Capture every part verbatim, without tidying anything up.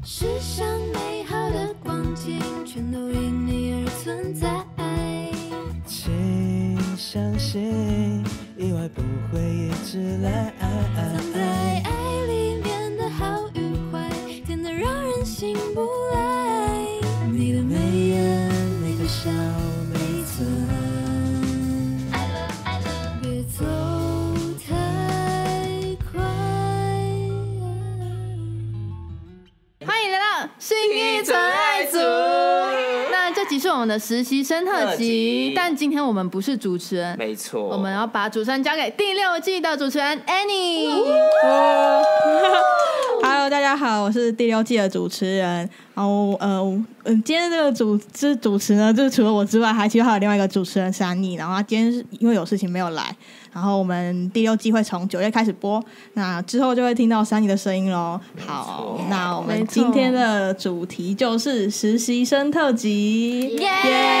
世上美好的光景全都因你而存在， 请相信意外不会一直来， 藏在爱里面的好与坏甜得让人醒不来，你的眉眼，你的笑每寸，别走太快。 欢迎来到信义纯爱组。那这集是我们的实习生特辑，但今天我们不是主持人， 没错， 我们要把主持人交给第六季的主持人 Annie。 Hello， 大家好，我是第六季的主持人。然后呃，嗯，今天这个主这主持呢，就是除了我之外，还其实还有另外一个主持人珊妮。然后他今天是因为有事情没有来。然后我们第六季会从九月开始播，那之后就会听到珊妮的声音咯。好，那我们今天的主题就是实习生特辑， 耶！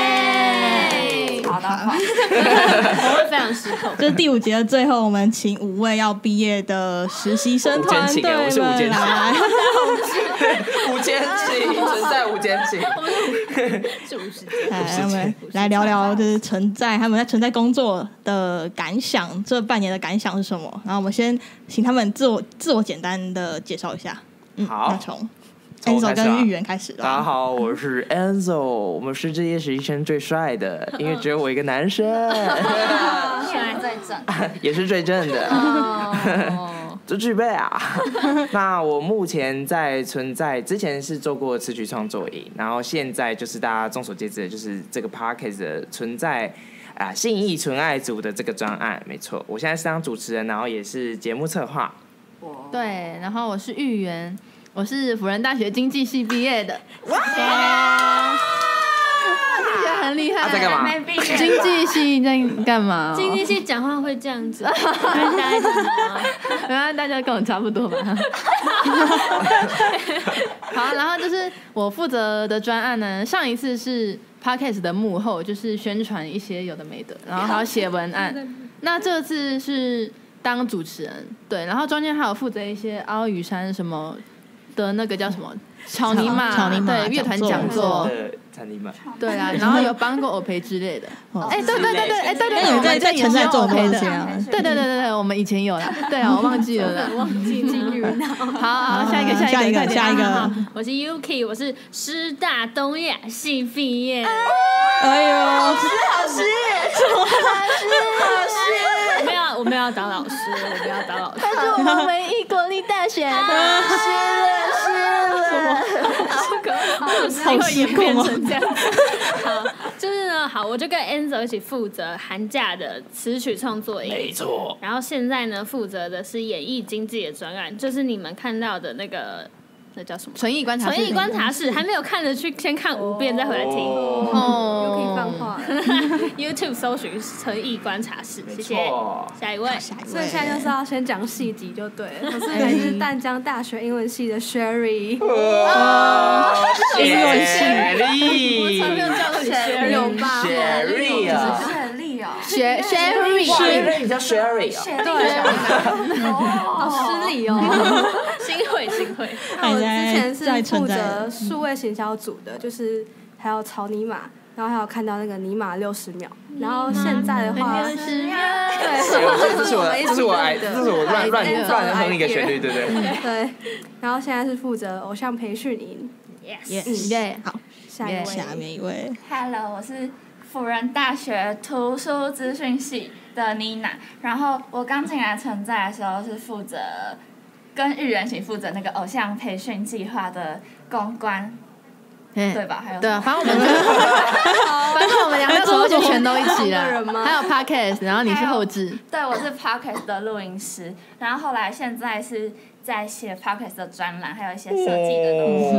好的，好，我会非常失控。 就是第五节的最后，我们请五位要毕业的实习生团队们来。 五间情，存在五间情， 是五十来，我们来聊聊就是存在他们在存在工作的感想，这半年的感想是什么？然后我们先请他们自我自我简单的介绍一下。嗯， 好， 那从 Enzo 跟玉媛开始。 大家好，我是 Enzo， 我们是这届实习生最帅的，因为只有我一个男生， 现在最正， 也是最正的。 哦就具备啊！那我目前在存在之前是做过词曲创作营，然后现在就是大家众所皆知的，就是这个 podcast 的存在啊，信义纯爱组的这个专案，没错。我现在是当主持人，然后也是节目策划。 对，然后我是玉媛，我是辅仁大学经济系毕业的。哇！听起来很厉害。 啊，在干嘛？ 经济系在干嘛？ 经济系讲话会这样子，大家怎么？ 原来大家跟我差不多吧。好，然后就是我负责的专案呢，上一次是 Podcast 的幕后，就是宣传一些有的没的，然后还要写文案。那这次是当主持人，对，然后中间还有负责一些凹雨山什么的那个叫什么草泥马， 草泥马对，乐团讲座。 草泥马， 对啊，然后有帮过欧培之类的。哎，对对对对，哎对对对， 你在在存在做欧培的。 对对对对对，我们以前有啦。对啊，我忘记了啦， 忘记金鱼脑。 好好，下一个下一个下一个， 我是 Yuki， 我是师大东亚系毕业。 哎呦， 老师老师，老师老师， 我没有我没有要当老师，我不要当老师。 但是我们唯一国立大学的，是了是了， 好可怕，好失控吗？这样子，好，就是呢，好，我就跟 Enzo 一起负责寒假的词曲创作营， 没错。 然后现在呢，负责的是演艺经济的专案，就是你们看到的那个，那叫什么？ 纯艺观察室。 纯艺观察室，还没有看的去先看五遍，再回来听。 哦， 又可以放话。YouTube 搜寻纯艺观察室，谢谢。下一位， 所以现在就是要先讲细集就对了。我是来自淡江大学英文系的 Sherry。 哇， 英文系 ，Sherry， 我从没有叫过你 Sherry， 有吧 Sherry 啊 ，Sherry 哦 ，Sherry， 你叫 Sherry 啊？ 对，好失礼哦。 新会新会。 那我之前是负责数位行销组的，就是还有草泥马。然后还有看到那个尼玛六十秒，然后现在的话， 六十秒， 对， 这是我，这是我，这是我乱乱乱哼一个旋律，对不对？ 对。然后现在是负责偶像培训营 ，yes， 耶，好， 下一位， 下面一位 ，Hello， 我是辅仁大学图书资讯系的妮娜，然后我刚进来存在的时候是负责跟玉人一起负责那个偶像培训计划的公关。对吧？还有对啊，反正我们就，反正我们两个手就全都一起了。还有 podcast， 然后你是后制。 对，我是 podcast 的录音师，然后后来现在是在写 podcast 的专栏，还有一些设计的东西。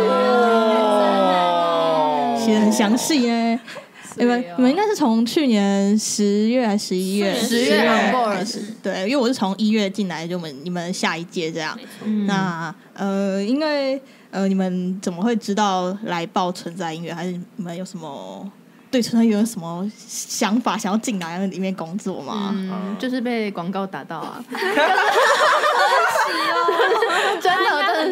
写得很详细哎。你们你们应该是从去年十月还是十一月？ 十月 on board， 对，因为我是从一月进来，就我们你们下一届这样。那呃，因为呃，你们怎么会知道来报存在音乐？还是你们有什么对存在音乐有什么想法，想要进来里面工作吗？ 嗯，就是被广告打到啊。真的， 很多人都有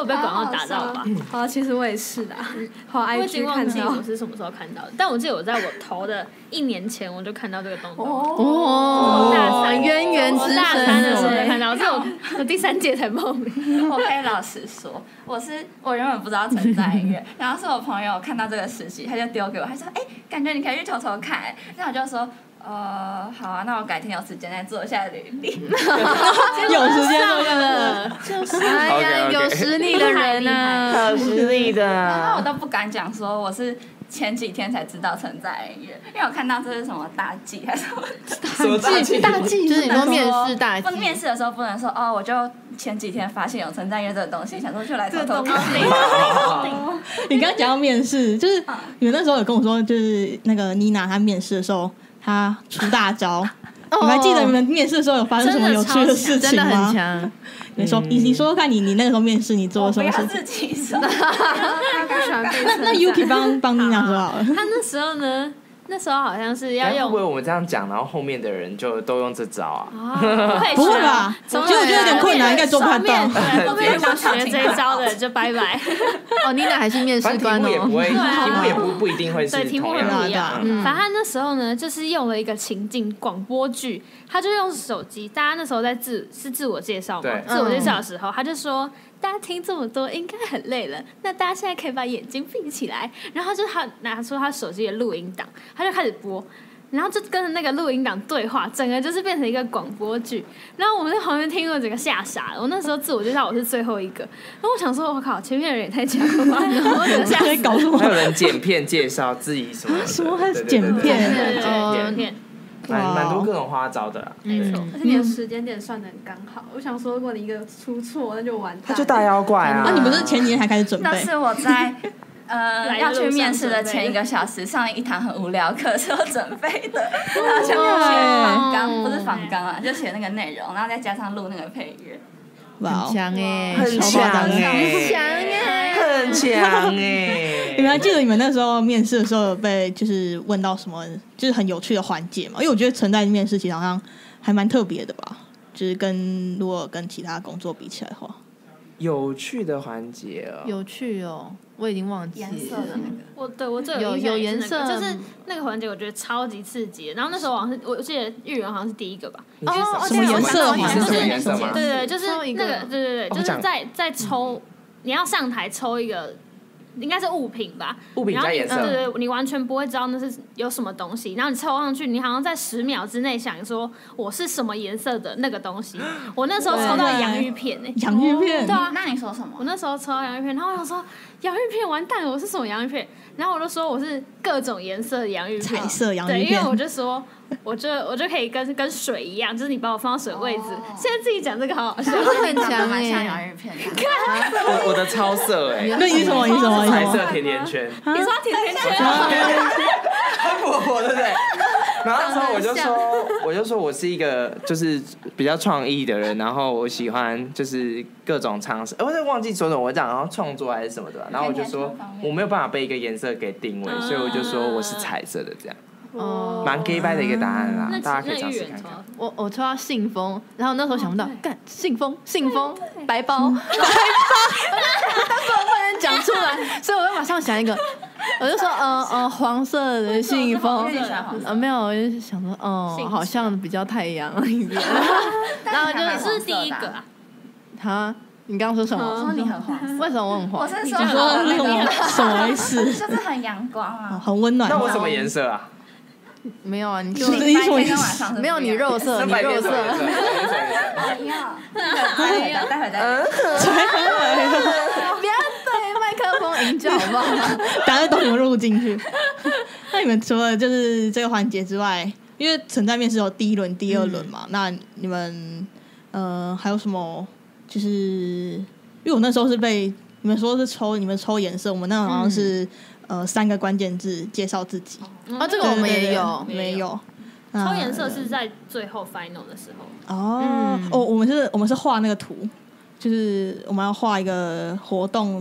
被广告打到吧？ 好，其实我也是的，好我已 I G 看经忘记到我是什么时候看到的，但我记得我在我投的一年前我就看到这个动动。 哦， 大三渊源之我大三的时候深就看到，这我我第三届才报名。 我可以老实说，我是我原本不知道存在音乐，然后是我朋友看到这个实习，他就丢给我，他说：“哎、欸，感觉你可以去投投看、欸。”那我就说。呃，好啊，那我改天有时间再做一下履历。 有时间做了，就是哎呀， okay, okay. 有实力的人呢， 有实力的。 然后我都不敢讲说我是前几天才知道存在音乐，因为我看到这是什么大忌还是什么什么大忌？ 大忌就是你说面试大忌， 不面试的时候不能说哦，我就前几天发现有存在音乐这个东西，想说就来偷偷看。 你刚刚讲到面试，就是你们那时候有跟我说，就是那个妮娜她面试的时候。他出大招，你们还记得你们面试的时候有发生什么有趣的事情吗？ 真的很强。 你说，你你说说看你你那个时候面试你做了什么事情？ 自己说。 那 Yuki 帮帮妮娜说好了。 他那时候呢？那时候好像是要用， 会不会我们这样讲，然后后面的人就都用这招啊？ 不会吧？其实我觉得有点困难，应该做不太到。 后面想学这一招的就拜拜。 哦，妮娜还是面试官哦。 题目也不会，题目也不不一定会是对，题目会不一样。 嗯、 反正他那时候呢，就是用了一个情境广播剧，他就用手机，大家那时候在自是自我介绍嘛，自我介绍的时候，他就说。大家听这么多应该很累了，那大家现在可以把眼睛闭起来，然后就他拿出他手机的录音档，他就开始播，然后就跟着那个录音档对话，整个就是变成一个广播剧。然后我们在旁边听了，整个吓傻了。我那时候自我介绍我是最后一个，然后我想说，我靠，前面的人也太强了吧！然后我就吓死。 搞什么？ 还有人剪片介绍自己什么的？ 什么还是剪片？ 剪片。 蛮蛮多各种花招的啦， 没错，而且你的时间点算得很刚好。我想说，如果你一个出错，那就完蛋。 他就大妖怪啊！ 那你不是前几天才开始准备？ 那是我在呃要去面试的前一个小时上一堂很无聊课是有准备的，然后就写访纲，不是访纲啊，就写那个内容，然后再加上录那个配乐。 很强哎， 很强哎， 很强哎， 很强哎！ 你们还记得你们那时候面试的时候有被就是问到什么就是很有趣的环节吗？因为我觉得存在面试其实好像还蛮特别的吧，就是跟如果跟其他工作比起来的话， 有趣的环节哦， 有趣哦，我已经忘记颜色的那个。 我对我最有有颜色， 就是那个环节，我觉得超级刺激。然后那时候好像是我记得玉人好像是第一个吧。 哦， 什么颜色？ 你是什么颜色吗？ 对对，就是那个，对对对，就是在在抽，你要上台抽一个。应该是物品吧， 物品加颜色， 对对，你完全不会知道那是有什么东西，然后你抽上去，你好像在十秒之内想说我是什么颜色的那个东西。我那时候抽到洋芋片诶， 洋芋片， 对啊， 那你说什么？ 我那时候抽到洋芋片，然后我想说洋芋片完蛋了，我是什么洋芋片？然后我就说我是各种颜色的洋芋片， 彩色洋芋片， 对，因为我就说。我就我就可以跟跟水一样，就是你把我放到水位置。Oh. 现在自己讲这个好好笑， 很强蛮像洋芋片的。 我我的超色哎， 那你什么？你什么？ 彩色甜甜圈。 你说甜甜圈？ 很符合，对不对？然后那时候我就说，我就说我是一个就是比较创意的人，然后我喜欢就是各种尝试。我就忘记说什么，我讲然后创作还是什么的，然后我就说我没有办法被一个颜色给定位，所以我就说我是彩色的这样。 哦， 蛮 gay 掰的一个答案啦，大家可以尝试看看。 我我抽到信封，然后那时候想不到，干信封信封白包白包，但是我不能讲出来，所以我就马上想一个，我就说呃呃黄色的信封，呃没有，我就想说哦、呃、好像比较太阳一点， 然后就是第一个啊， 哈。你刚刚说什么？ 我说你很黄， 为什么我很黄？ 我是说你说那个什么意思？ 就是很阳光啊， 很温暖。 那我什么颜色啊？ 没有啊，你就白天跟晚上没有你肉色，你肉色。 不要，待会待会待会。 不要对麦克风饮酒好不好？ 打算等你们录进去。那你们除了就是这个环节之外，因为存在面试有第一轮、第二轮嘛，那你们呃还有什么？就是因为我那时候是被你们说是抽，你们抽颜色，我们那好像是、嗯、呃三个关键字介绍自己。 啊，这个我们也有， 没有。 抽颜色是在最后 final 的时候。 哦、嗯、哦，我们是我们是画那个图，就是我们要画一个活动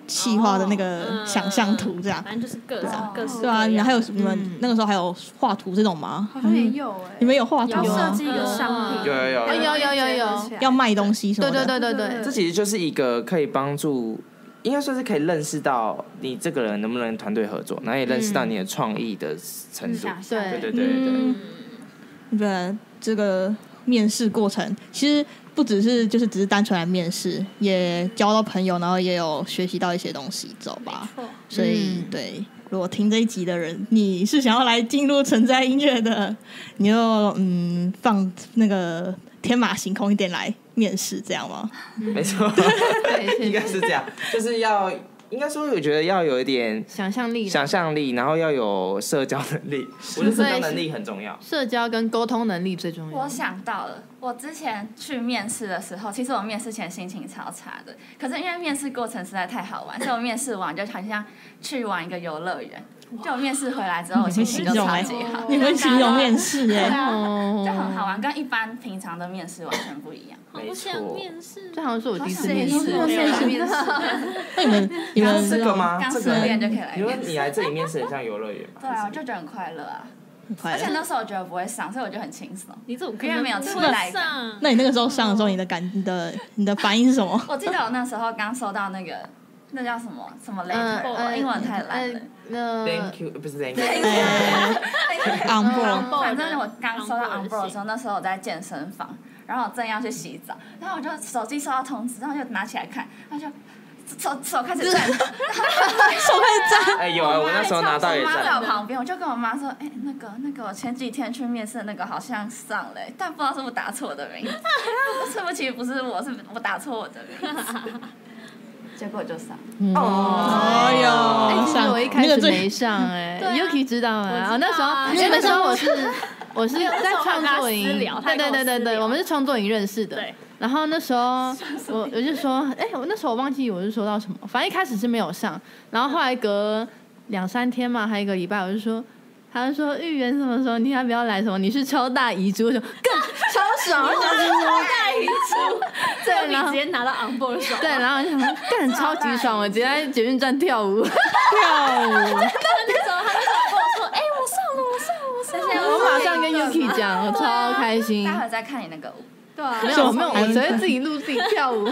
企划的那个想象图这样。 反正就是各种各式对啊，你们还有你们那个时候还有画图这种吗？ 好像也有哎， 你们有画图要设吗？ 计一个商品， 有有有有有有有， 要卖东西什么对的。 对对对对， 这其实就是一个可以帮助，应该说是可以认识到你这个人能不能团队合作，然后也认识到你的创意的程度。对对对对对。 嗯对，这个面试过程其实不只是就是只是单纯来面试，也交到朋友，然后也有学习到一些东西，知道吧？所以、嗯、对，如果听这一集的人，你是想要来进入存在音乐的，你就嗯放那个天马行空一点来面试，这样吗？ 没错，应该是这样，就是要。应该说，我觉得要有一点想象力， 想象力，然后要有社交能力。我觉得社交能力很重要， 社交跟沟通能力最重要。 我想到了，我之前去面试的时候，其实我面试前心情超差的，可是因为面试过程实在太好玩，所以我面试完就好像去玩一个游乐园。就我面试回来之后，我心情就超级好。 你会形容面试哎、 欸，就很好玩，跟一般平常的面试完全不一样。 好想面试， 这好像是我第一次面试。 面试， 那你们你们这个吗？ 刚失恋就可以来面试。 你说你来这里面试很像游乐园吗？ 对啊，我就觉得很快乐啊。 而且那时候我觉得不会上，所以我就很轻松。 你怎么因为没有期待感？ 那你那个时候上的时候，你的感、你的、你的反应是什么？ 我记得我那时候刚收到那个。那叫什么什么 letter？、呃、英文太烂了。 呃 Thank you， 不是 Thank you。On board。 反正我刚收到 on board 的时候，那时候我在健身房，然后我正要去洗澡，然后我就手机收到通知，然后就拿起来看，然后就手手开始震，手开始震。 哎有啊，我那时候拿到也震。 我妈在我旁边，我就跟我妈说，哎、欸，那个那个我前几天去面试的那个好像上了、欸，但不知道是不是打错我的名字，是不是其实不是我，是我打错我的名字。结果就上哦哟！ 哎，其实我一开始没上哎 ，Yuki 知道吗？我那时候因为那时候我是我是在创作营，对对对对对，我们是创作营认识的。然后那时候我我就说，哎，我那时候我忘记我是说到什么，反正一开始是没有上，然后后来隔两三天嘛，还有一个礼拜，我就说。他就说芋圆什么时候你要不要来什么？你是超大遗珠，我说更超爽，我想说超大遗珠， 对，然后直接拿到 on board 爽， 对，然后我想说更超级爽，我直接在捷运站跳舞，跳舞。 那时候他那时候跟我说，哎，我上了，我上了，我上了， 我马上跟 Yuki 讲，我超开心。 待会再看你那个舞。 对啊， 没有没有，我只会自己录自己跳舞。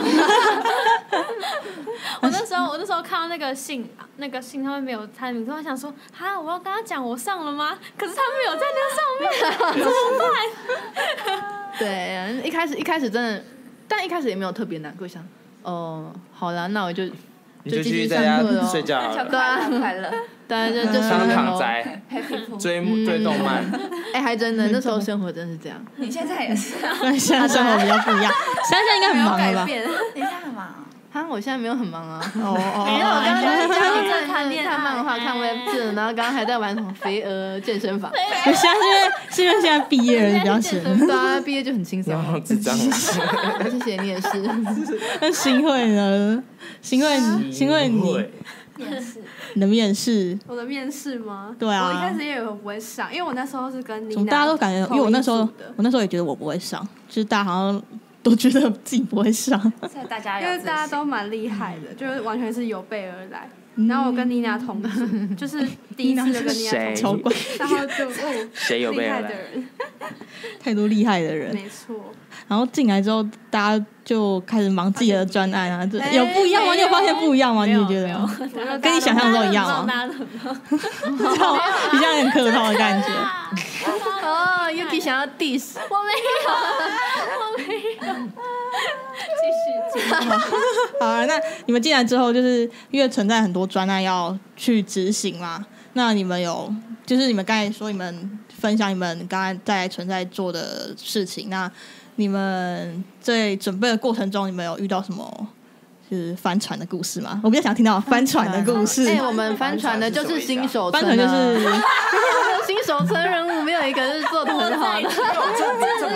我那时候我那时候看到那个信那个信上面没有他的名字，我想说，哈，我要跟他讲我上了吗？可是他没有在那上面，怎么办？ 对，一开始一开始真的，但一开始也没有特别难过，想哦，好了，那我就就继续在家睡觉好了， 对啊，快乐。 对，就就当躺宅，追追动漫。 哎，还真的，那时候生活真是这样。 你现在也是， 对，现在生活比较不一样。现在应该很忙了吧？ 你现在很忙啊？我现在没有很忙啊。 哦哦。 因为我刚刚在家里在看看漫画、看 Webtoon，然后刚刚还在玩什么肥鹅健身房。 我现在是因为是因为现在毕业了比较闲， 对啊，毕业就很轻松。 然后智障。 谢谢你也是。 那新会呢？新会，新会你。 面试， 你的面试， 我的面试吗？ 对啊， 我一开始也以为我不会上，因为我那时候是跟你大家都感觉，因为我那时候我那时候也觉得我不会上，就是大家好像都觉得自己不会上， 所以大家因为大家都蛮厉害的，就是完全是有备而来。然后我跟妮娜同组，就是第一次就跟妮娜同组，然后就哦， 谁有备而来？ 太多厉害的人， 没错。 然后进来之后，大家就开始忙自己的专案啊，有不一样吗？你有发现不一样吗？你觉得？跟你想象中一样吗？你这样很客套的感觉。 哦 ，Yuki 想要 diss， 我没有，我没有。继续，继续。 好，那你们进来之后，就是因为存在很多专案要去执行嘛，那你们有，就是你们刚才说你们分享你们刚才在存在做的事情，那你们在准备的过程中，你们有遇到什么就是帆船的故事吗？我比较想听到帆船的故事。 哎、欸，我们帆船的就是新手村、啊， 帆船就是新手村人物，没有一个是做的很好的。 这这不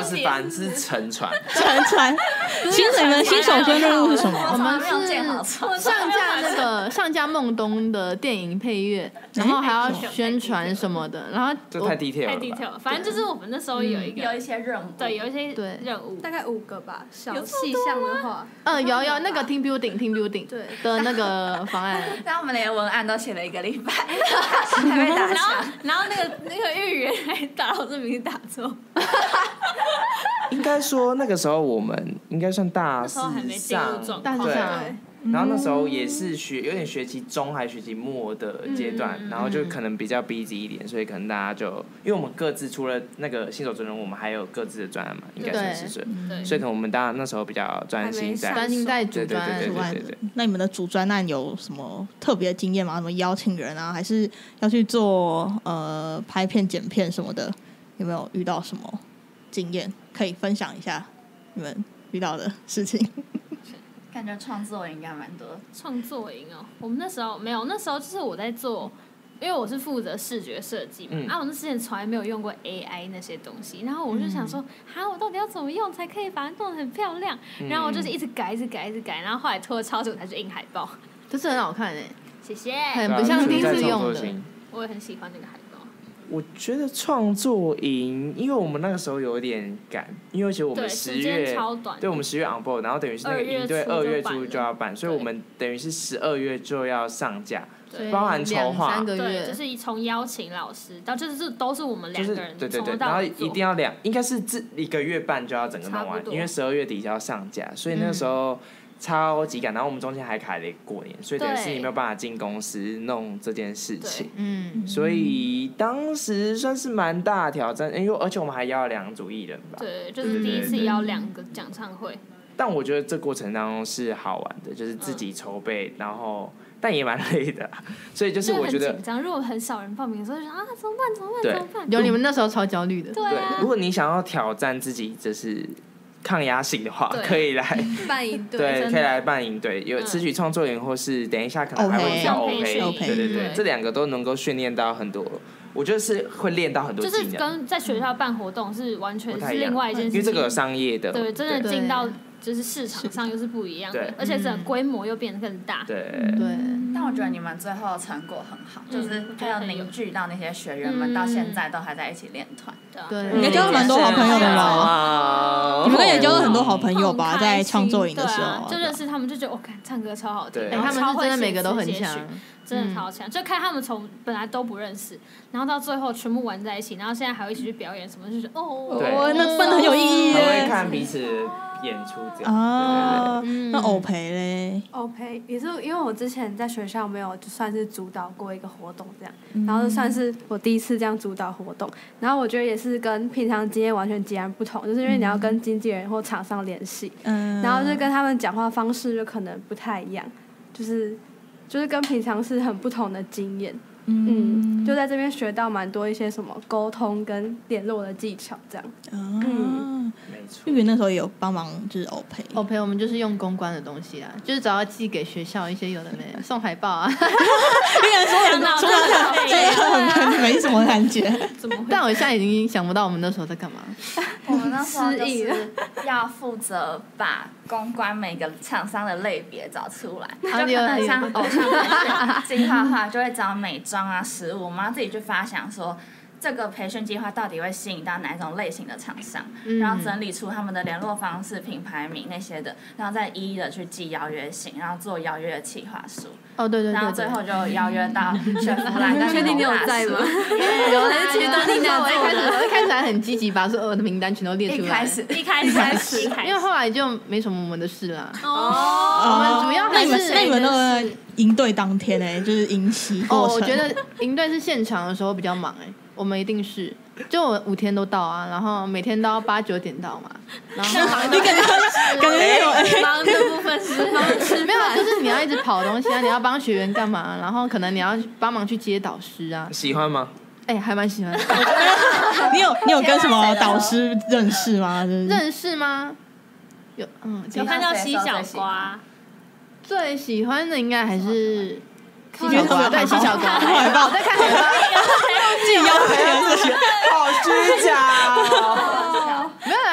是帆，是沉船。 沉船。其实你们新手村任务是什么？ 我们没有建好船， 上架那个上架梦东的电影配乐，然后还要宣传什么的，然后这太 detail 了， 太 detail 了。反正就是我们那时候有一个有一些任务， 对，有一些对任务， 大概五个吧，小细项的话， 嗯，有有那个 team building team building 对的那个方案， 然后我们连文案都写了一个礼拜，还被打然后枪。 然后那个那个预言还打我这名字打错， 应该说那个时候我们应该算大四那时候还没进入上， 状大四对。 上然后那时候也是学有点学期中还学期末的阶段， 嗯然后就可能比较 busy 一点，所以可能大家就因为我们各自除了那个新手专任，我们还有各自的专案嘛，应该算是所以对， 所以可能我们当然那时候比较专心在专心在主对对专案对主案对对对。 那你们的主专案有什么特别的经验吗？什么邀请人啊，还是要去做呃拍片、剪片什么的？有没有遇到什么经验可以分享一下？你们遇到的事情？ 感觉创作应该蛮多。 创作营哦，我们那时候没有，那时候就是我在做，因为我是负责视觉设计嘛， 嗯啊，我那之前从来没有用过 A I 那些东西，然后我就想说，哈、我到底要怎么用才可以把它弄得很漂亮？ 嗯然后我就是一直改，一直改，一直改，然后后来拖了超久才去印海报。 这是很好看诶， 谢谢， 很不像第一次对啊用的存在创作型我也很喜欢那个海报。 我觉得创作营，因为我们那个时候有点赶，因为其实我们对十时间月， 超短对，我们十月 on board，然后等于是那个营队二二月初月初就办了就要办，所以我们等于是十二月就要上架， 对包含筹两划三，个对， 月， 就是从邀请老师到就是都是我们就是两个人对对对， 从头然后到尾做一定要两，应该是这一个月半就要整个弄完， 差不多因为十二月底就要上架，所以那个时候超级赶，然后我们中间还卡了一个过年，所以等于是对你没有办法进公司弄这件事情。 嗯， 所以当时算是蛮大的挑战，因为而且我们还邀了两组艺人吧。 对，就是第一次邀两个讲唱会。 但我觉得这过程当中是好玩的，就是自己筹备，然后但也蛮累的，所以就是我觉得很紧张，如果很少人报名的时候，就想啊怎么办怎么办对怎么办？ 有你们那时候超焦虑的， 对对啊，， 如果你想要挑战自己，就是抗压性的话， 对可以来办营队， 对， 真的可以来办营队，有嗯词曲创作营，或是等一下可能还会教 OK OK， OK 对对对对， 这两个都能够训练到很多，我觉得是会练到很多就是技能， 跟在学校办活动是完全是不太一样另外一件事情， 因为这个有商业的， 对，真的对进到就是市场上又是不一样的对， 而且整个规模又变得更大。 对。 对， 但我觉得你们最后成果很好，就是还有凝聚到那些学员们，到现在都还在一起练团。 对应该交到蛮多好朋友的吧？ 吧你们应该也交到很多好朋友很吧？ 开在心创作营的时对啊候， 就认识他们，就觉得我看唱歌超好听， 对哎，他们是真的每个都很强， 真的超强，就看他们从本来都不认识，然后到最后全部玩在一起，然后现在还会一起去表演什么，就是哦， 对哦，那分的很有意义很会耶看彼此演出这样。 啊！ 嗯那偶培嘞， OK，也是因为我之前在学校没有就算是主导过一个活动这样，然后就算是我第一次这样主导活动，然后我觉得也是跟平常经验完全截然不同，就是因为你要跟经纪人或厂商联系， 嗯， 然后就跟他们讲话方式就可能不太一样，就是就是跟平常是很不同的经验，嗯，就在这边学到蛮多一些什么沟通跟联络的技巧这样， 嗯， 没错。 玉云那时候也有帮忙，就是偶培， 我陪我们就是用公关的东西啦，就是只要寄给学校一些有的没的送海报啊， 虽然说很说很这个很没什么感觉， 怎么会？ 但我现在已经想不到我们那时候在干嘛。 我们那时候就失忆是要负责把公关每个厂商的类别找出来，就可能像偶像培训计划的话，就会找美妆啊、食物，我们要自己去发想说。这个培训计划到底会吸引到哪一种类型的厂商， 嗯然后整理出他们的联络方式、品牌名那些的，然后再一一的去寄邀约信，然后做邀约的企划书， 哦，对对对对， 然后最后就邀约到雪佛兰跟确定你有蒙大叔在吗？ 有啦， 其实都是你我一开始做的我一开始还很积极，把所有的名单全都列出来。 一开始一开始开始，一开始因为后来就没什么我们的事啦。 哦， 我们主要那你们还是那你们那个营队当天呢，就是营期哦， 过程， 我觉得营队是现场的时候比较忙哎、我们一定是，就我五天都到啊，然后每天都要八九点到嘛，然后你感觉感觉有哎， 忙这部分是忙吃没有，就是你要一直跑东西啊，你要帮学员干嘛，然后可能你要帮忙去接导师啊， 喜欢吗？ 哎、还蛮喜欢的。 你有你有跟什么导师认识吗？就是认识吗？有，嗯， 有看到西小瓜， 最喜欢的应该还是西因为他们有小瓜，对， 看西小瓜， 海报我在看海报。 自己要陪人这些， 好虚假哦！ 没有啦，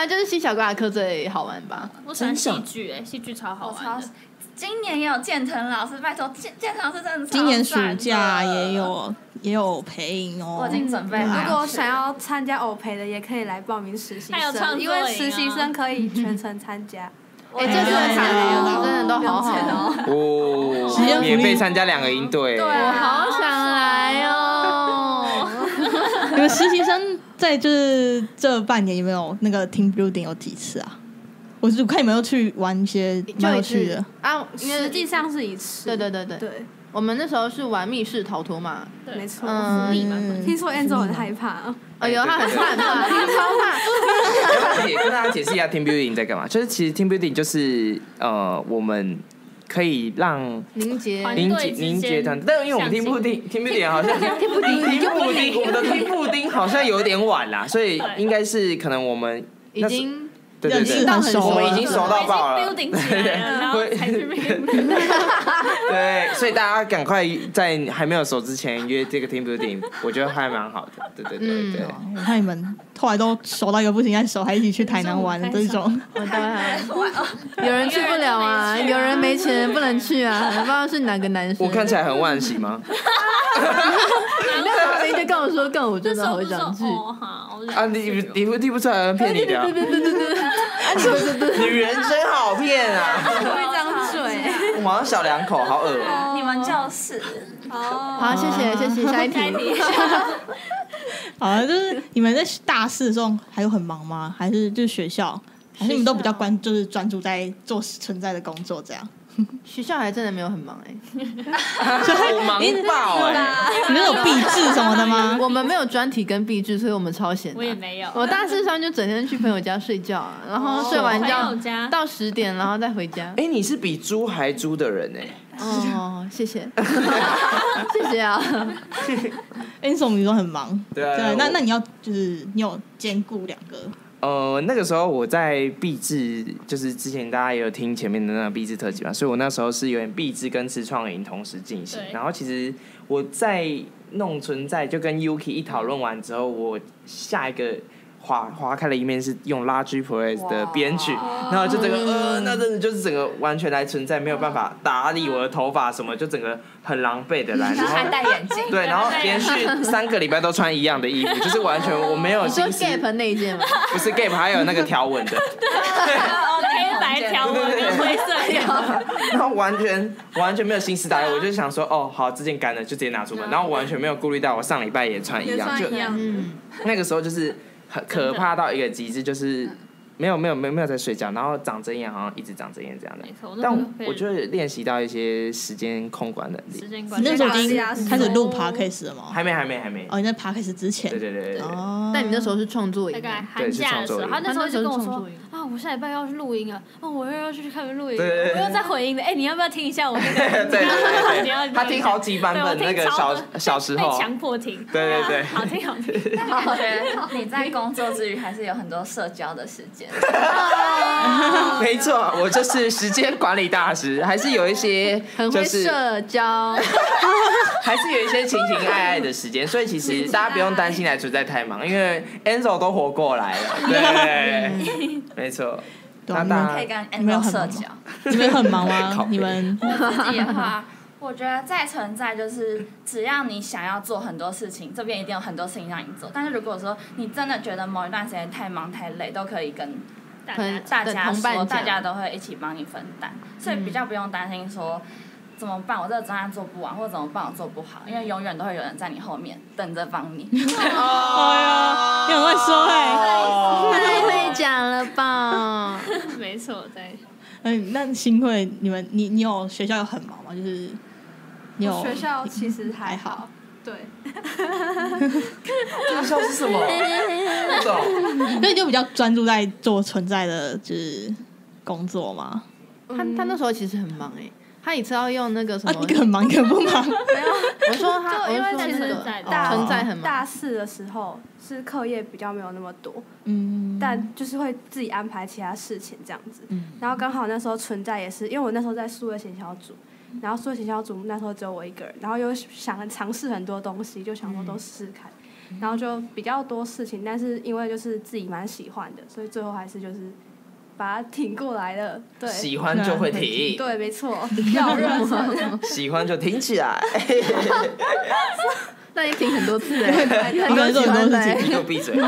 啊，就是西小瓜的课最好玩吧。 我喜欢戏剧，哎，戏剧超好玩的。 今年也有建成老师，拜托建建成老师真的超今年暑假也有也有陪营哦。 我已经准备好。 如果想要参加偶培的，也可以来报名实习生，因为实习生可以全程参加。 哎，这次的场地真的都好好哦，免费参加两个营队， 我好想来哦。 你们实习生在就是这半年有没有那个 team building 有几次啊？我是看你们又去玩一些蛮有趣的啊， 实际上是一次。 对对对对对，我们那时候是玩密室逃脱嘛， 没错。 嗯， 听说 Angel 很害怕哦。 哎呦，他很怕，很怕，他超怕。也跟大家解释一下 team building 在干嘛，就是其实 team building 就是呃我们。可以让凝结凝结凝结团，但因为我们听布丁听布丁好像听布丁听布丁，我们的听布丁好像有点晚啦，所以应该是可能我们已经对对对，我们已经熟到爆了，对对对， 然后才去对，所以大家赶快在还没有熟之前约这个 team building， 我觉得还蛮好的，对对对对。 我看你们后来都熟到一个不行，再熟还一起去台南玩的这种， 有人去不了啊，有人没钱不能去啊，不知道是哪个男生。 我看起来很惋惜吗？ 那就跟我说，跟我真的好想去。 啊，你你不听不出来骗你的？对对对对对对，女人真好骗啊！ 一张嘴， 我好像小两口，好恶哦。 你们就是哦， 好，谢谢谢谢，下一题。 好，就是你们在大四的时候还有很忙吗？还是就是学校？还是你们都比较关，就是专注在做存在的工作这样？ 学校还真的没有很忙哎、 欸，我忙爆哎、 欸！你们有毕制什么的吗？ 我们没有专题跟毕制，所以我们超闲、啊。 我也没有。 我大四上就整天去朋友家睡觉啊，然后睡完觉到十点，然后再回家。 哎、欸，你是比猪还猪的人哎、 欸！哦，谢谢，谢谢啊。 哎，你什么你都很忙， 对啊。 对，那那你要就是你有兼顾两个。 呃，那个时候我在毕制，就是之前大家也有听前面的那个毕制特辑嘛，所以我那时候是有点毕制跟吃创营同时进行。然后其实我在弄存在，就跟 Yuki 一讨论完之后，我下一个划划开了一面是用 Logic Press 的编曲，然后就整个呃，那真的就是整个完全来存在，没有办法打理我的头发什么，就整个很狼狈的来，然后还戴眼镜， 对，然后连续三个礼拜都穿一样的衣服，就是完全我没有心思。 你说 Gap 那一件吗？ 不是 Gap， 还有那个条纹的， 黑白条纹跟灰色条， 然后完全完全没有心思打理，我就想说，哦，好，这件干了就直接拿出门，然后我完全没有顾虑到我上礼拜也穿一样，就那个时候就是很可怕到一个极致，就是没有没有没有没有在睡觉，然后长针眼好像一直长针眼这样的。但我觉得练习到一些时间控管能力。 你那时候已经开始录 podcast 了吗？ 还没还没还没。 哦，你在 podcast 之前。 对对对对。 哦。 但你那时候是创作营。 大概寒假的时候，他那时候就跟我说啊，我下礼拜要去录音啊，哦，我又要去看录音，我又在回音的，哎，你要不要听一下我？对对对。他听好几版本那个小小时候。 被强迫听。 对对对。 好听好听。 但我觉得你在工作之余还是有很多社交的时间。 没错，我就是时间管理大师，还是有一些很会社交， 还是有一些情情爱爱的时间，所以其实大家不用担心来存在太忙，因为 Enzo 都活过来了，对，没错。 那大家可以跟 Enzo 社交， 你们很忙吗？你们自己的话。我觉得再存在就是，只要你想要做很多事情，这边一定有很多事情让你做。但是如果说你真的觉得某一段时间太忙太累，都可以跟大家大家说，大家都会一起帮你分担，所以比较不用担心说怎么办，我这个专案做不完，或者怎么办我做不好，因为永远都会有人在你后面等着帮你。 哎呀，你很会说哎， 太会讲了吧？ 没错，对。 嗯，那新会你们你你有学校有很忙吗？就是。 我学校其实还好，对。 学校是什么？不懂。 所以就比较专注在做存在的就是工作嘛。 他他那时候其实很忙哎、欸，他一次要用那个什么， 一个很忙，一个不忙。 没有， 我说他， 就因为其实大存在很忙。 大四的时候是课业比较没有那么多，嗯，但就是会自己安排其他事情这样子。嗯。然后刚好那时候存在也是，因为我那时候在数位行销组。然后数位行销组那时候只有我一个人，然后又想尝试很多东西，就想说都试试看。 然后就比较多事情，但是因为就是自己蛮喜欢的，所以最后还是就是把它挺过来了。对， 喜欢就会挺， 对，没错，要热忱， 喜欢就挺起来。 那也挺很多次哎， 一个人做很多事情。 你给我闭嘴。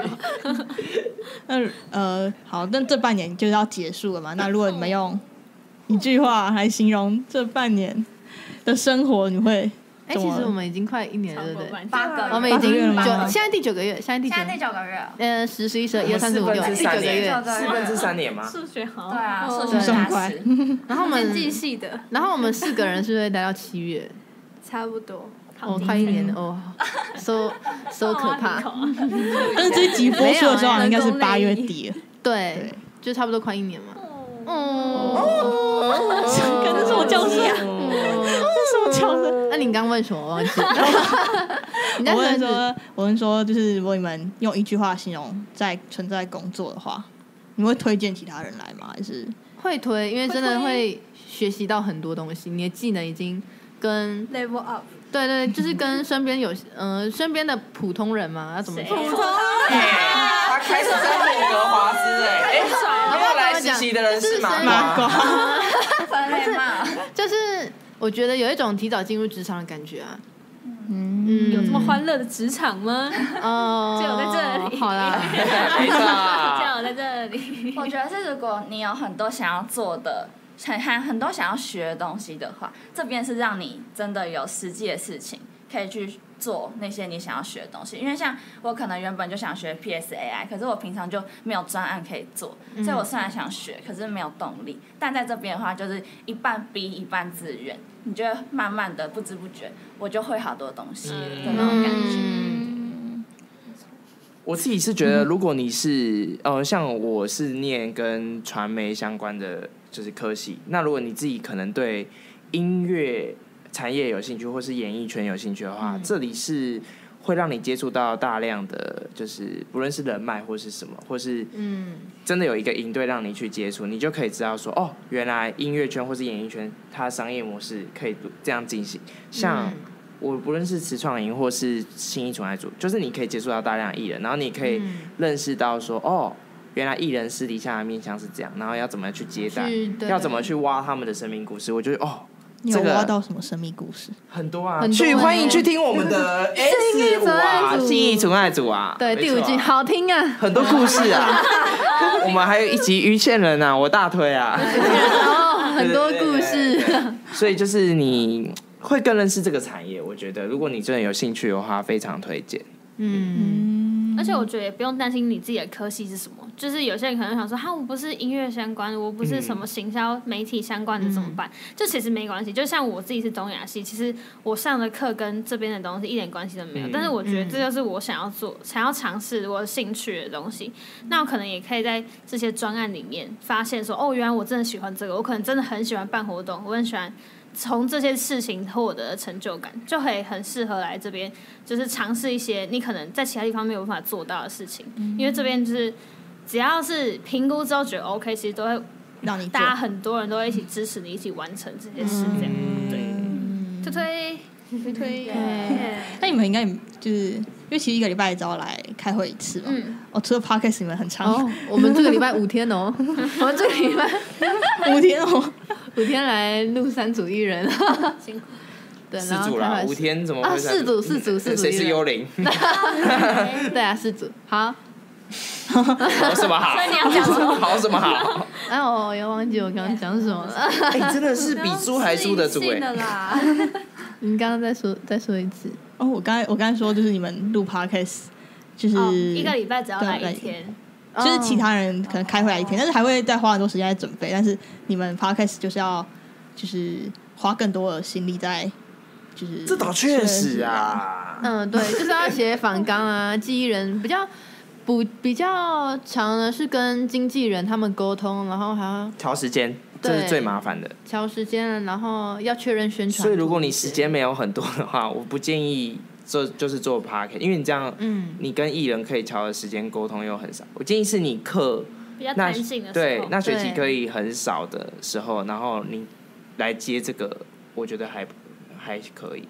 那呃，好，那这半年就是要结束了嘛？那如果你们用一句话来形容这半年的生活，你会哎、欸，其实我们已经快一年了，对不对？ 八个， 我们已经九， 现在第九个月，现在第九， 现在第九个月， 呃，十、十一、十二、一二、三四、五、六，第九个月， 四分之三年吗？ 数学好， 对啊，数学很快。 然后我们记系的， 然后我们四个人是不是待到七月？ 差不多。 哦，快一年了哦，so so 可怕。 但是这一集播出的时候应该是八月底了， 对，就差不多快一年嘛。 哦，感觉是我叫声，是我叫声。 那你刚问什么？我忘记了。 我问说，我问说，就是如果你们用一句话形容在存在工作的话，你会推荐其他人来吗？还是会推？因为真的会学习到很多东西，你的技能已经跟 level up。 对对，就是跟身边有呃身边的普通人嘛，要怎么普通人？ 他开始在霍格华兹哎，哎，后来实习的人是麻瓜， 分类嘛， 就是我觉得有一种提早进入职场的感觉啊。 嗯，有这么欢乐的职场吗？ 哦， 就有在这里。 好啦， 没错， 就有在这里。 我觉得是如果你有很多想要做的。很很很多想要学的东西的话，这边是让你真的有实际的事情可以去做那些你想要学的东西。因为像我可能原本就想学 P S A I， 可是我平常就没有专案可以做，所以我虽然想学，可是没有动力。但在这边的话，就是一半逼一半自愿，你就会慢慢的不知不觉，我就会好多东西的那种感觉。 嗯， 我自己是觉得，如果你是呃，像我是念跟传媒相关的。就是科系，那如果你自己可能对音乐产业有兴趣，或是演艺圈有兴趣的话，嗯、这里是会让你接触到大量的，就是不论是人脉或是什么，或是嗯，真的有一个营队让你去接触，你就可以知道说，哦，原来音乐圈或是演艺圈它的商业模式可以这样进行。像我不论是慈创营或是新艺纯爱组，就是你可以接触到大量的艺人，然后你可以认识到说，哦。原来艺人私底下的面向是这样，然后要怎么去接待，要怎么去挖他们的生命故事。我觉得哦， 你有挖到什么生命故事？ 很多啊， 很多去欢迎去听我们的 S 五啊，信义纯爱组啊， 对，第五季好听啊， 很多故事啊。我们还有一集于倩人啊，我大推啊， 哦，很多故事。 所以就是你会更认识这个产业，我觉得如果你真的有兴趣的话，非常推荐。 嗯， 而且我觉得也不用担心你自己的科系是什么，就是有些人可能想说，哈，我不是音乐相关的，我不是什么行销媒体相关的怎么办？嗯、就其实没关系，就像我自己是东亚系，其实我上的课跟这边的东西一点关系都没有，嗯、但是我觉得这就是我想要做、想要尝试我兴趣的东西。那我可能也可以在这些专案里面发现说，哦，原来我真的喜欢这个，我可能真的很喜欢办活动，我很喜欢。从这些事情获得的成就感，就可以很适合来这边，就是尝试一些你可能在其他地方没有办法做到的事情。嗯、因为这边就是只要是评估之后觉得 OK， 其实都会让你大家很多人都会一起支持你，一起完成这些事，这样、嗯、对，推推推推。 那你们应该就是因为其实一个礼拜只要来开会一次嘛。嗯。哦，除了 podcast 你们很长。 哦，我们这个礼拜五天哦，我们这个礼拜五天哦。 五天来录三组艺人， 辛苦。 对，四组啦，五天怎么会？ 啊，四组，四组，四组。 谁是幽灵？ 对啊，四组。好。 好什么好？ 所以你要讲什么？ 好什么好？ 哎，我又忘记我刚刚讲什么了。 哎，真的是比猪还猪的猪哎！ 你刚刚再说，再说一次。 哦，我刚才我刚才说就是你们录 podcast， 就是一个礼拜只要来一天。 就是其他人可能开会来一天，但是还会再花很多时间在准备。但是你们 podcast 就是要就是花更多的心力在，就是这倒确实啊。 嗯，对，就是要写访纲啊，记忆人比较不比较长的是跟经纪人他们沟通，然后还要调时间，这是最麻烦的。 调时间，然后要确认宣传。 所以如果你时间没有很多的话，我不建议。做就是做 podcast， 因为你这样，嗯，你跟艺人可以调的时间沟通又很少。我建议是你课比较弹性的时候， 对，那学期可以很少的时候，然后你来接这个，我觉得还还可以。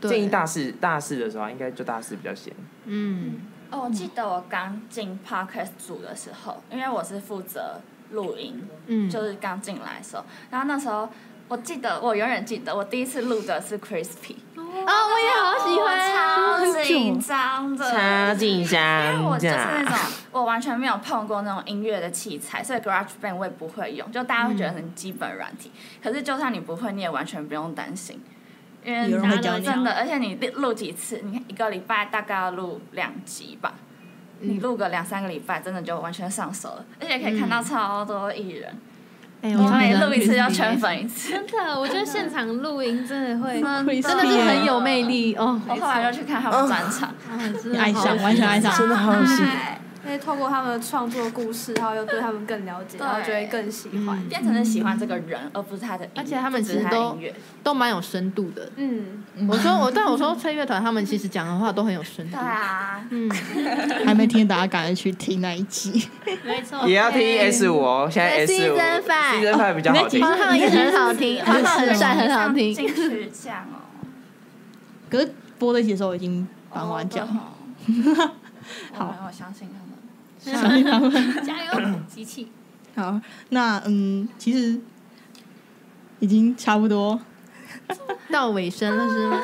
建议大四大四的时候应该就大四比较闲。 嗯， 哦，我记得我刚进 podcast 组的时候，因为我是负责录音， 嗯就是刚进来的时候，然后那时候我记得，我永远记得我第一次录的是 Crispy， 哦，我也好喜欢啊， 超紧张的， 超紧张， 因为我就是那种我完全没有碰过那种音乐的器材，所以 GarageBand 我也不会用，就大家会觉得很基本软体，可是就算你不会，你也完全不用担心。因为有人会教你真的，而且你录几次，你看一个礼拜大概要录两集吧，你录个两三个礼拜，真的就完全上手了，而且可以看到超多艺人。 哎、 我我每录一次要圈粉一次， 真的，我觉得现场录音真的会， 真的是很有魅力哦。 我后来就去看他们专场， 真的好爱上，完全爱上， 真的好喜欢。 因为透过他们的创作故事，然后又对他们更了解，然后就会更喜欢。 变成是喜欢这个人，而不是他的音乐， 而且他们其不是他的实都音乐都蛮有深度的。 嗯， 我说我，但我说吹乐团他们其实讲的话都很有深度对。啊， 嗯， 还没听，大家赶快去听那一集。 没错， 也要听 S 五哦，现在 S 五 Season five Season five 比较好听。 黄浩也很好听，黄浩很帅，很好听。 金曲奖哦， 可是播这集的时候已经颁完奖了， 好，我相信他们。 相信他们。 加油，机器。 好，那嗯，其实已经差不多。 到尾声了是吗？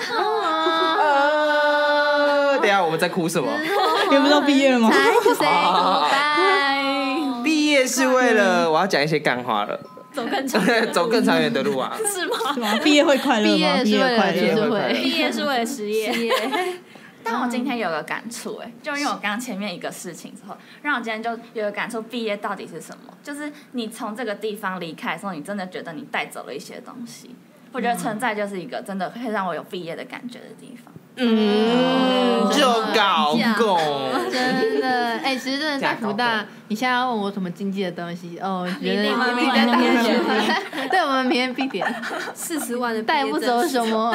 呃，等一下我们在哭什么？ 也不知道毕业了吗？ Time to say goodbye。 毕业是为了我要讲一些干话了， 走更长， 走更长远的路啊。 是吗？ 是吗？毕业会快乐吗？ 毕业是为了快乐。 就是会会毕业是为了失业， 但我今天有个感触，哎，就因为我刚刚前面一个事情之后，让我今天就有个感触，毕业到底是什么？就是你从这个地方离开的时候，你真的觉得你带走了一些东西。我觉得存在就是一个真的会让我有毕业的感觉的地方。 嗯，就搞共。 真的，哎、其实真的在福大，你现在要问我什么经济的东西，哦，我觉得你们你在大学，对我们明天必点， 四十万的带不走什么，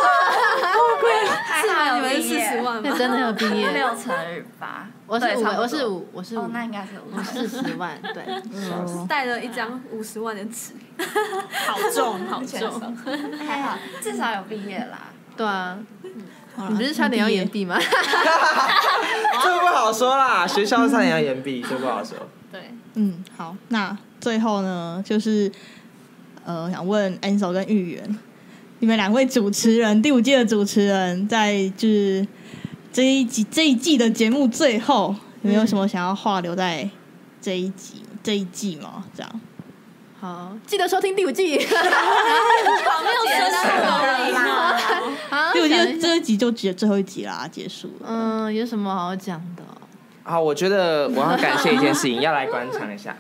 还好有你们是四毕业十万吗？ 真的有毕业。 六乘以八， 我是五， 对差不多我是五，我是五哦，，那应该是五我四十万，对， 带了一张五十万的纸， 好重好重。 还好，至少有毕业啦。 对啊， 好啦你不是差点要延毕吗？ 这不好说啦，学校差点要延毕，这不好说。 对， 嗯，好，那最后呢，就是呃，想问 Ansel 跟玉圆，你们两位主持人，第五季的主持人，在就是这一集这一季的节目最后，有没有什么想要话留在这一集这一季吗？这样， 好，记得收听第五季。 好没有深度而已嘛。 好， 第五季想一下这一集就只最后一集啦，结束了。 嗯，有什么好讲的？ 好，我觉得我要感谢一件事情，要来观察一下。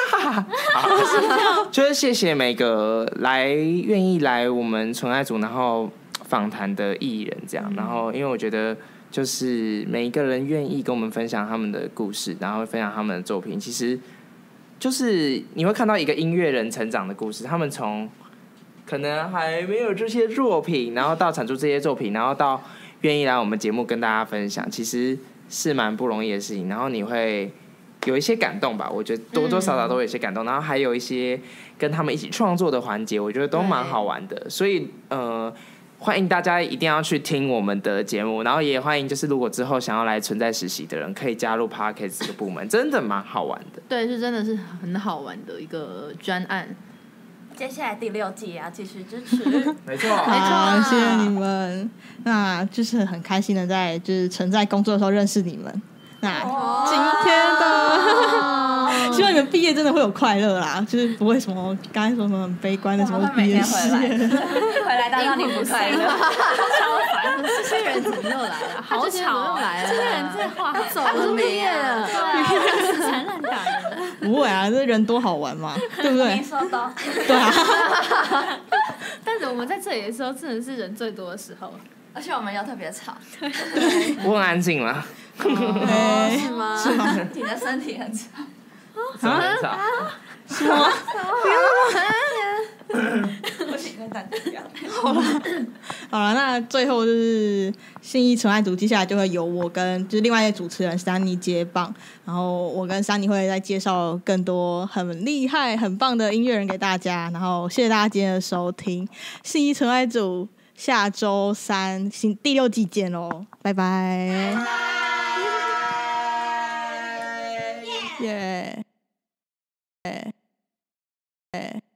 好就是谢谢每个来愿意来我们纯爱组然后访谈的艺人，这样，然后因为我觉得就是每一个人愿意跟我们分享他们的故事，然后分享他们的作品，其实就是你会看到一个音乐人成长的故事，他们从可能还没有这些作品，然后到产出这些作品，然后到愿意来我们节目跟大家分享，其实是蛮不容易的事情，然后你会有一些感动吧，我觉得多多少少都有一些感动，然后还有一些跟他们一起创作的环节，我觉得都蛮好玩的，所以呃，欢迎大家一定要去听我们的节目，然后也欢迎就是如果之后想要来存在实习的人，可以加入 Podcast 这个部门，真的蛮好玩的。 对，是真的是很好玩的一个专案。 接下来第六季也要继续支持。 没错， 好，谢谢你们。那就是很开心的在就是存在工作的时候认识你们。那今天的，希望你们毕业真的会有快乐啦，就是不会什么刚才说什么很悲观的什么毕业事。 回来当让你不快乐， 超烦， 这些人怎么又来了？ 好这些人怎么吵又来了？ 这些人这话走他不是了毕业了？ 对啊，残忍打人。 不会啊，这人多好玩嘛，对不你对？ 说的。 对啊。 但是我们在这里的时候，真的是人最多的时候。 而且我们又特别吵， 我很安静啦， 哎是吗？ 是吗？ 你的身体很吵。 什么很少？ 是吗？ 不行，跟大家一样。 好了，那最后就是信义纯爱组，接下来就会由我跟就是另外一个主持人珊妮接棒，然后我跟珊妮会再介绍更多很厉害、很棒的音乐人给大家。然后谢谢大家今天的收听，信义纯爱组下周三新第六季见喽，拜拜。耶耶耶。